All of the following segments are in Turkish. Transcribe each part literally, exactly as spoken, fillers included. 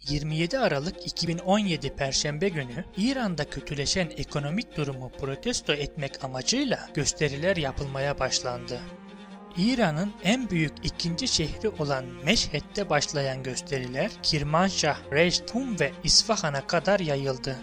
yirmi yedi Aralık iki bin on yedi Perşembe günü İran'da kötüleşen ekonomik durumu protesto etmek amacıyla gösteriler yapılmaya başlandı. İran'ın en büyük ikinci şehri olan Meşhed'de başlayan gösteriler Kirmanşah, Reşt, Kum ve İsfahan'a kadar yayıldı.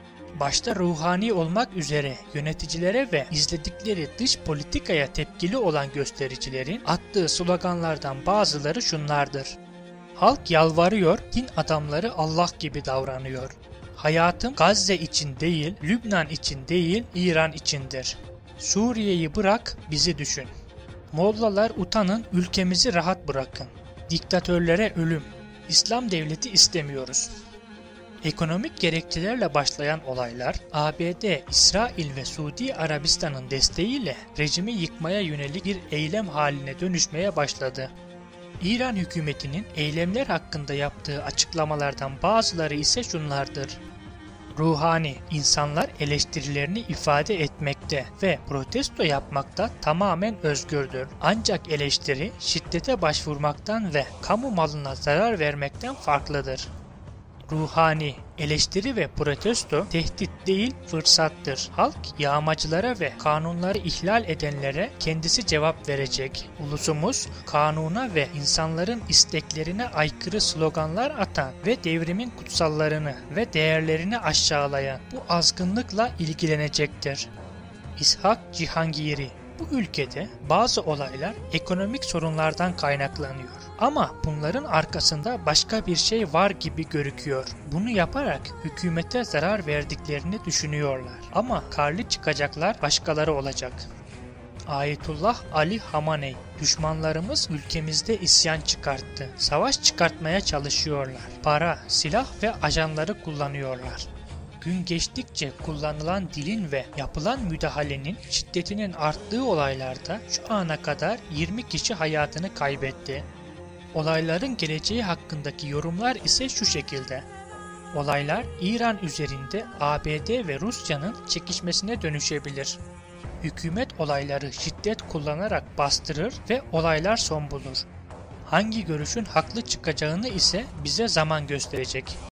Başta ruhani olmak üzere yöneticilere ve izledikleri dış politikaya tepkili olan göstericilerin attığı sloganlardan bazıları şunlardır: Halk yalvarıyor, din adamları Allah gibi davranıyor. Hayatım Gazze için değil, Lübnan için değil, İran içindir. Suriye'yi bırak, bizi düşün. Mollalar utanın, ülkemizi rahat bırakın. Diktatörlere ölüm. İslam devleti istemiyoruz. Ekonomik gerekçelerle başlayan olaylar, A B D, İsrail ve Suudi Arabistan'ın desteğiyle rejimi yıkmaya yönelik bir eylem haline dönüşmeye başladı. İran hükümetinin eylemler hakkında yaptığı açıklamalardan bazıları ise şunlardır: Ruhani, insanlar eleştirilerini ifade etmekte ve protesto yapmakta tamamen özgürdür. Ancak eleştiri, şiddete başvurmaktan ve kamu malına zarar vermekten farklıdır. Ruhani, eleştiri ve protesto tehdit değil fırsattır. Halk yağmacılara ve kanunları ihlal edenlere kendisi cevap verecek. Ulusumuz kanuna ve insanların isteklerine aykırı sloganlar atan ve devrimin kutsallarını ve değerlerini aşağılayan bu azgınlıkla ilgilenecektir. İshak Cihangiri: Bu ülkede bazı olaylar ekonomik sorunlardan kaynaklanıyor. Ama bunların arkasında başka bir şey var gibi görüküyor. Bunu yaparak hükümete zarar verdiklerini düşünüyorlar. Ama karlı çıkacaklar başkaları olacak. Ayetullah Ali Hamaney: Düşmanlarımız ülkemizde isyan çıkarttı. Savaş çıkartmaya çalışıyorlar. Para, silah ve ajanları kullanıyorlar. Gün geçtikçe kullanılan dilin ve yapılan müdahalenin şiddetinin arttığı olaylarda şu ana kadar yirmi kişi hayatını kaybetti. Olayların geleceği hakkındaki yorumlar ise şu şekilde: Olaylar İran üzerinde A B D ve Rusya'nın çekişmesine dönüşebilir. Hükümet olayları şiddet kullanarak bastırır ve olaylar son bulur. Hangi görüşün haklı çıkacağını ise bize zaman gösterecek.